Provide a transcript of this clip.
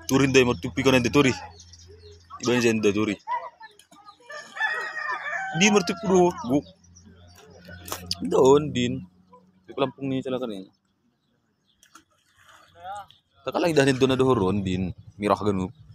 Turin dai martupi kono de turi. Iban jen de turi. Di martupi gu. Doon din. Di Lampung ni sila kanin. Takalay dahil doon na doon din. Mirah ganun.